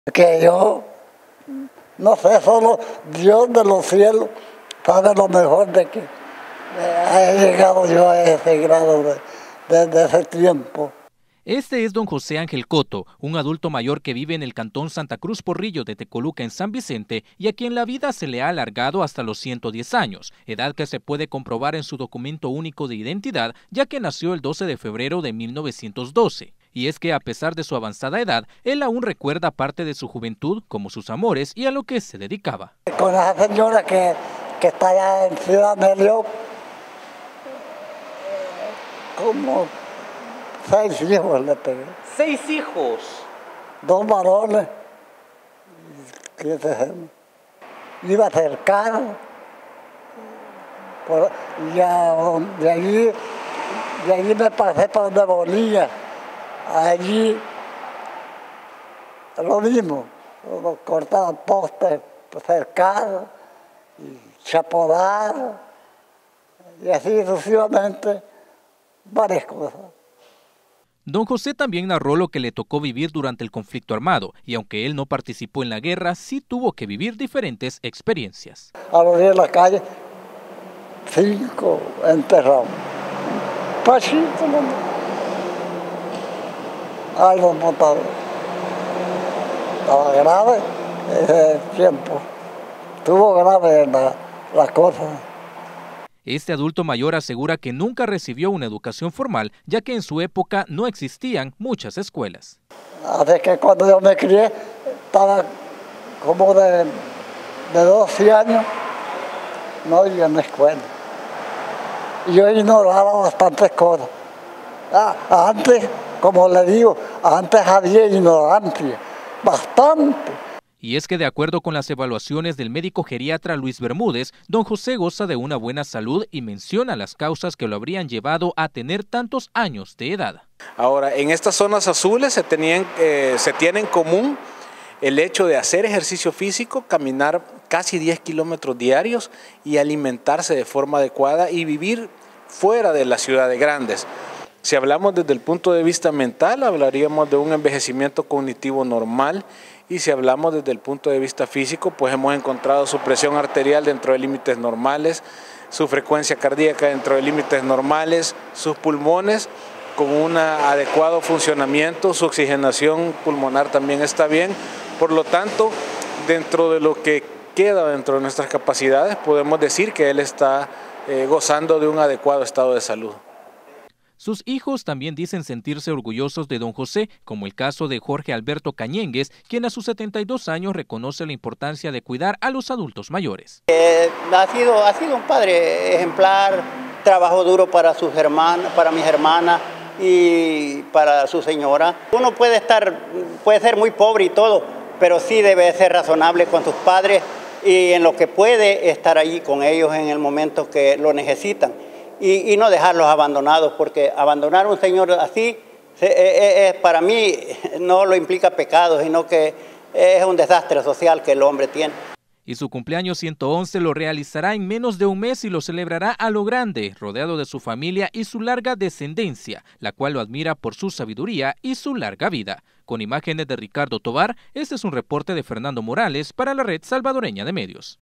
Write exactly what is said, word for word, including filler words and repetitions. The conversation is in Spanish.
Que yo, no sé, solo Dios de los cielos sabe lo mejor de que he llegado yo a ese grado de, de, de ese tiempo. Este es don José Ángel Coto, un adulto mayor que vive en el cantón Santa Cruz Porrillo de Tecoluca en San Vicente y a quien la vida se le ha alargado hasta los ciento diez años, edad que se puede comprobar en su documento único de identidad, ya que nació el doce de febrero de mil novecientos doce. Y es que a pesar de su avanzada edad, él aún recuerda parte de su juventud, como sus amores y a lo que se dedicaba. Con esa señora que, que está allá en Ciudad Melió, como seis hijos le pegué. ¿Seis hijos? Dos varones. ¿Qué se llama? Iba cercano. Por, ya, de allí, de allí me pasé por donde Bolilla. Allí lo mismo, cortaban postes cercanos, y chapodados, y así sucesivamente varias cosas. Don José también narró lo que le tocó vivir durante el conflicto armado, y aunque él no participó en la guerra, sí tuvo que vivir diferentes experiencias. A los días de la calle, cinco enterrados. Pachito, ¿no? Ay, los mataron. Estaba grave ese tiempo. Estuvo grave la, la cosa. Este adulto mayor asegura que nunca recibió una educación formal, ya que en su época no existían muchas escuelas. Así que cuando yo me crié, estaba como de, de doce años, no iba a la escuela. Y yo ignoraba bastantes cosas. Ah, antes, como le digo, antes había ignorancia, bastante. Y es que de acuerdo con las evaluaciones del médico geriatra Luis Bermúdez, don José goza de una buena salud y menciona las causas que lo habrían llevado a tener tantos años de edad. Ahora, en estas zonas azules se, tenían, eh, se tiene en común el hecho de hacer ejercicio físico, caminar casi diez kilómetros diarios y alimentarse de forma adecuada y vivir fuera de las ciudades grandes. Si hablamos desde el punto de vista mental, hablaríamos de un envejecimiento cognitivo normal, y si hablamos desde el punto de vista físico, pues hemos encontrado su presión arterial dentro de límites normales, su frecuencia cardíaca dentro de límites normales, sus pulmones con un adecuado funcionamiento, su oxigenación pulmonar también está bien. Por lo tanto, dentro de lo que queda dentro de nuestras capacidades, podemos decir que él está eh, gozando de un adecuado estado de salud. Sus hijos también dicen sentirse orgullosos de don José, como el caso de Jorge Alberto Cañengues, quien a sus setenta y dos años reconoce la importancia de cuidar a los adultos mayores. Eh, ha, sido, ha sido un padre ejemplar, trabajó duro para sus hermanas, para mis hermanas y para su señora. Uno puede estar, puede ser muy pobre y todo, pero sí debe ser razonable con sus padres y en lo que puede estar allí con ellos en el momento que lo necesitan. Y, y no dejarlos abandonados, porque abandonar a un señor así, es, es, para mí, no lo implica pecado, sino que es un desastre social que el hombre tiene. Y su cumpleaños ciento once lo realizará en menos de un mes y lo celebrará a lo grande, rodeado de su familia y su larga descendencia, la cual lo admira por su sabiduría y su larga vida. Con imágenes de Ricardo Tovar, este es un reporte de Fernando Morales para la Red Salvadoreña de Medios.